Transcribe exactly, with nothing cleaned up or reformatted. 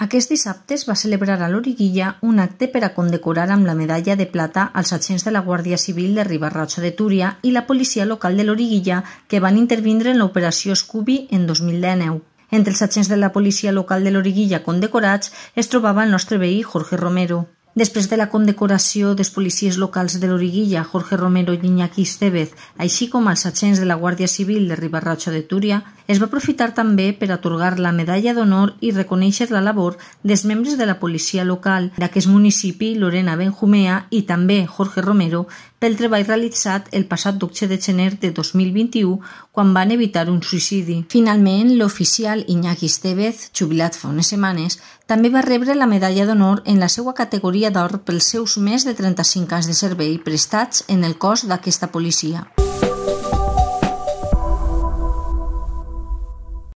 Aquest dissabte es va celebrar a Loriguilla un acte per a condecorar amb la medalla de plata als agents de la Guàrdia Civil de Riba-roja de Túria i la policia local de Loriguilla que van intervindre en l'operació Scooby en dos mil dinou. Entre els agents de la policia local de Loriguilla condecorats es trobava el nostre veí Jorge Romero. Després de la condecoració dels policies locals de Loriguilla, Jorge Romero i Iñaki Estevez, així com els agents de la Guàrdia Civil de Riba-roja de Túria, es va aprofitar també per atorgar la medalla d'honor i reconèixer la labor dels membres de la policia local d'aquest municipi, Lorena Benjumea i també Jorge Romero, pel treball realitzat el passat dotze de gener de dos mil vint-i-u, quan van evitar un suïcidi. Finalment, l'oficial Iñaki Estevez, jubilat fa unes setmanes, també va rebre la medalla d'honor en la seva categoria d'or pels seus més de trenta-cinc anys de servei prestats en el cos d'aquesta policia.